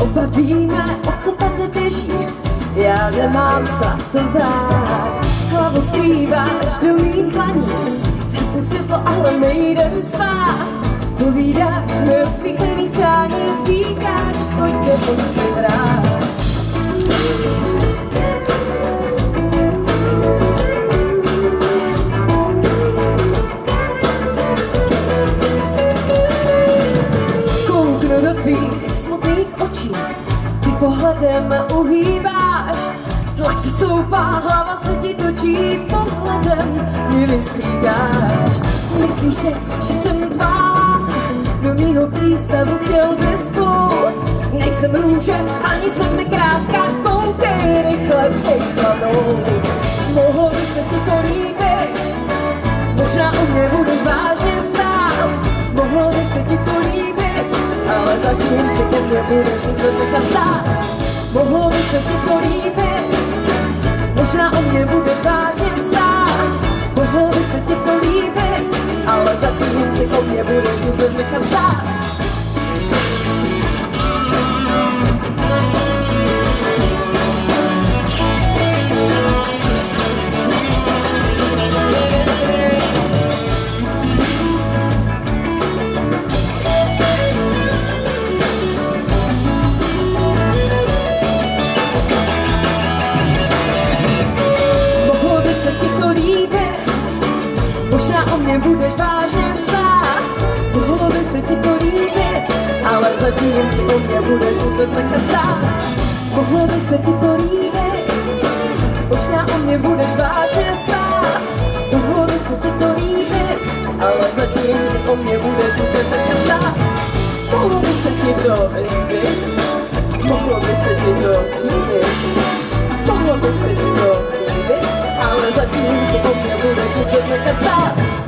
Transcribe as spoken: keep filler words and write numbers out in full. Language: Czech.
Oba víme, o co tady běží, já nemám svatozář. Hlavu skrýváš do mých dlaní, zhasnu světlo, ale nejdem svát. Povídáš mi o svých tajných přáních, říkáš, pojďte, pojď si hrát. Kouknu do tvých smutných očí, ty pohledem uhýbáš. Tlak se soupá, hlava se ti točí, pohledem mi vyslíkáš. Myslíš si, že jsem tvá láska, do mýho přístavu chtěl bys plout. Nejsem růže, ani jsem mi kráska, koukej rychle, pojď chladnou. Mohlo by se ti to líbit, možná u mě budeš vážně stát. Mohlo by se ti to líbit, ale zatím si ke mně budeš muset nechat stát. Mohlo by se ti to líbit, možná u mě budeš vážně stát. Mohlo by se ti to líbit, ale zatím si o mě budeš muset nechat stát. Možná o mě budeš vážně stát, mohlo by se ti to líbit, ale zatím si o mě budeš muset nechat stát. Mohlo by se ti to líbit, možná o mě budeš vážně stát. Mohlo by se ti to líbit, ale zatím si o mě budeš muset nechat stát. Mohlo by se ti to líbit, mohlo by se ti to líbit, mohlo by se ti to líbit, ale zatím si o mě budeš muset nechat stát.